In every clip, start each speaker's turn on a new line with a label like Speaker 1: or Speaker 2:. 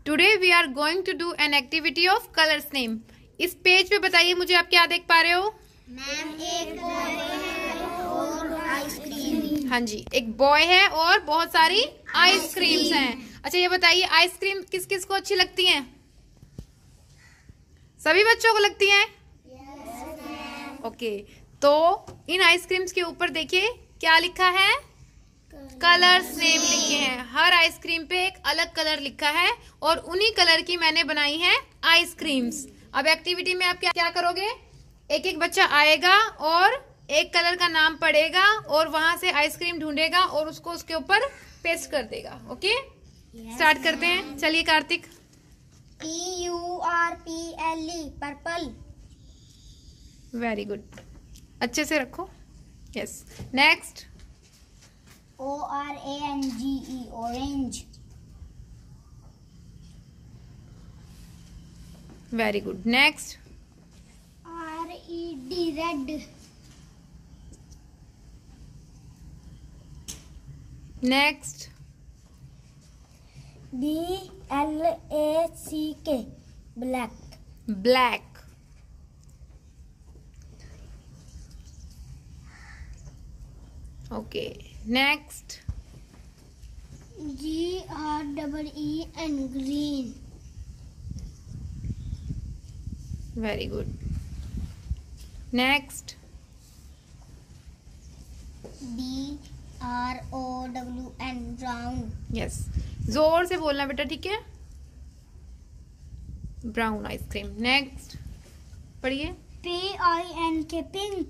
Speaker 1: Today we are going to do an activity of colours name. इस page पे बताइए मुझे आप क्या देख पा रहे हो?
Speaker 2: मैम एक बॉय है और आइसक्रीम।
Speaker 1: हाँ जी, एक बॉय है और बहुत सारी आइसक्रीम्स हैं। अच्छा ये बताइए आइसक्रीम किस किस को अच्छी लगती हैं? सभी बच्चों को लगती हैं? ओके, तो इन आइसक्रीम्स के ऊपर देखिए क्या लिखा है? कलर्स नेम लिखे हैं। हर आइसक्रीम पे एक अलग कलर लिखा है और उन्हीं कलर की मैंने बनाई है आइसक्रीम्स। अब एक्टिविटी में आप क्या करोगे? एक एक बच्चा आएगा और एक कलर का नाम पढ़ेगा और वहां से आइसक्रीम ढूंढेगा और उसको उसके ऊपर पेस्ट कर देगा। ओके, स्टार्ट करते हैं। चलिए Kartik.
Speaker 2: PURPLE purple.
Speaker 1: Very good, अच्छे से रखो। Yes, next.
Speaker 2: ORANGE orange.
Speaker 1: Very good, next.
Speaker 2: RED red.
Speaker 1: Next.
Speaker 2: BLACK black.
Speaker 1: Black. Okay, next.
Speaker 2: GREEN green.
Speaker 1: Very good, next.
Speaker 2: BROWN brown.
Speaker 1: Yes, जोर से बोलना बेटा, ठीक है? Brown ice cream. नेक्स्ट पढ़िए।
Speaker 2: PINK pink.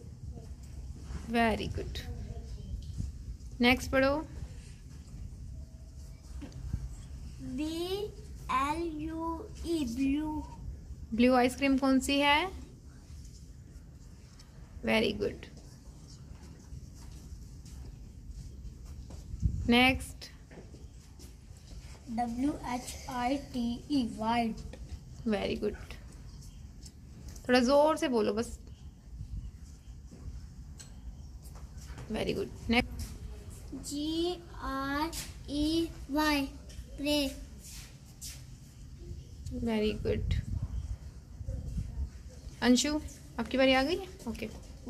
Speaker 1: Very good, next पढ़ो।
Speaker 2: BLUE blue.
Speaker 1: Blue ice cream कौन सी है? Very good, next.
Speaker 2: WHITE white.
Speaker 1: Very good, थोड़ा जोर से बोलो बस। Very good, next.
Speaker 2: GREY grey.
Speaker 1: Very good. Anshu, आपकी बारी आ गई है? Okay.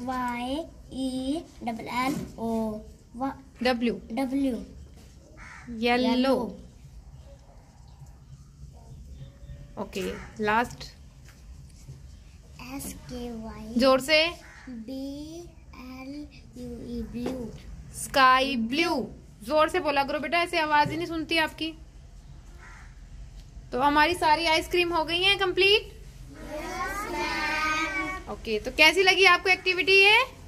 Speaker 2: YELLO
Speaker 1: W।
Speaker 2: W
Speaker 1: yellow. Okay, last.
Speaker 2: SKY
Speaker 1: जोर से।
Speaker 2: BLUE blue.
Speaker 1: Sky blue. जोर से बोला करो बेटा, ऐसे आवाज ही नहीं सुनती आपकी। तो हमारी सारी आइसक्रीम हो गई हैं कंप्लीट। ओके, तो कैसी लगी आपको एक्टिविटी ये?